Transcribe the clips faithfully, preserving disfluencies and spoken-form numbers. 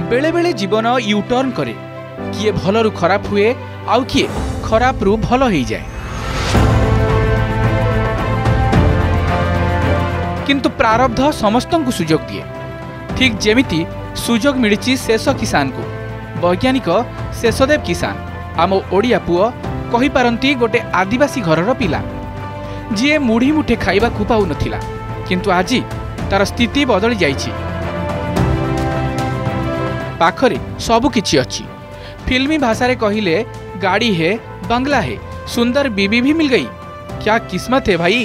बेले बेले जीवन यूटर्न करे किए भलरू खराब हुए आउ किए खराब रु भल हो जाए। किंतु प्रारब्ध समस्त को सुजोग दिए। ठीक जेमिति सुजोग मिली शेष किसान को। वैज्ञानिक शेषदेव किसान आम ओडिया पुओ कहि पारंती गोटे आदिवासी घरर पिला जी मुढ़ी मुठे खाइबा को पाउ नथिला, किंतु आज तार स्थिति बदली जाइछि। पाखरे सबु किछि अछि। फिल्मी भाषा रे कहिले गाड़ी है, बंगला है, सुंदर बीबी भी मिल गई। क्या किस्मत है भाई।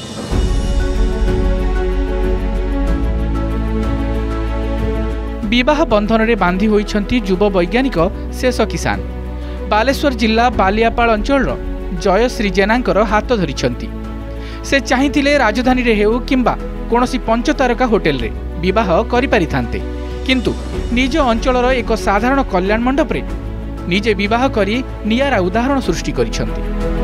विवाह बंधन रे बांधी होइछंती युव वैज्ञानिक शेष किसान। बालेश्वर जिला बालियापाल अंचल जयश्री जेनांकर हाथ धरिछंती। से चाहिथिले राजधानी रे हेउ किंबा कोनोसी पंचतारका होटेल रे विवाह करि पारिथांते, किंतु निज अंचलर एक साधारण कल्याण मंडप रे निजे विवाह करी नियारा उदाहरण सृष्टि करिछंती।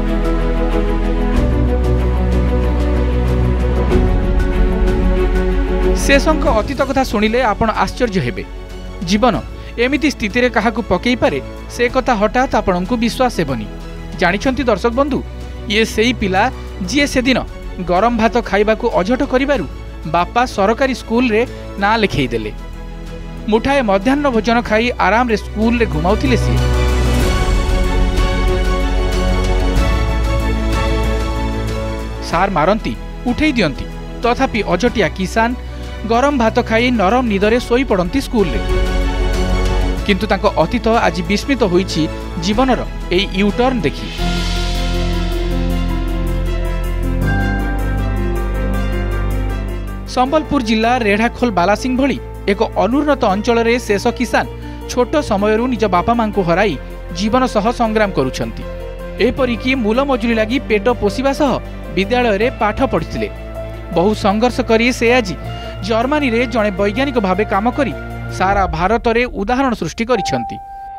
शेषंक अतीत कथा सुनिले आपण आश्चर्य हेबे। जीवन एमिति स्थिति रे काहाकू पकेई पारे से कथा हठात आपणको विश्वास हेबनी। जानिछंती दर्शक बंधु, ये सेई पिला जी से दिन गरम भात खाइबाकू अझट करिबारु बापा सरकारी स्कूल रे ना लिखई देले। मुठाए मध्याह्न भोजन खाई आराम रे स्कूल रे घुमाउथिले सी। सार मारंती उठेई दियंती, तथापि अजटिया किसान गरम भात खाई नरम निदरे सोई पड़ती स्कूल रे। किंतु तांको अतीत आज विस्मित होईछि जीवनर एई यूटर्न देखि। संबलपुर जिला रेढ़ाखोल बालासिंह भली एक अनुन्नत अंचल रे शेष किसान छोट समयरू निज बापा मां को हराई जीवन सह संग्राम करुछंती। एपरिकी मूल मजुरी लगी पेट पोषिबा सह विद्यालय रे पाठ पढ़िथिले। बहु संघर्ष करी से आज जर्मनी रे जणे वैज्ञानिक भावे काम करी सारा भारत रे उदाहरण सृष्टि करिछंती।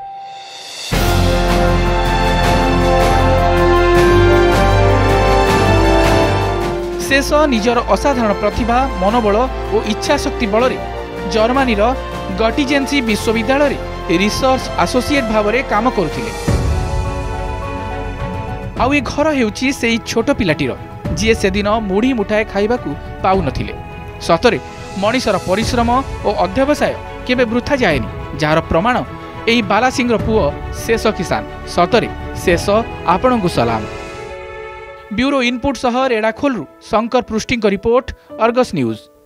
शेष निजर असाधारण प्रतिभा, मनोबल और इच्छा शक्ति बल जर्मनी गटिजेन्सी विश्वविद्यालय रे रिसर्च एसोसिएट भाव में काम करुथिले। आउ ए घर हेउची सेई छोट पिलाटीर जी से दिन मुढ़ी मुठाए खाइबाकू पाउ नथिले। सतरे मनीषर परिश्रम और अध्यवसाय केबे वृथा जाएनी, जार प्रमाण एई बालासिंह पुओ शेष किसान। सतरे शेष आपणकू सलाम। ब्यूरो इनपुट सह रेढ़ाखोल शंकर पृष्टि रिपोर्ट, अर्गस न्यूज।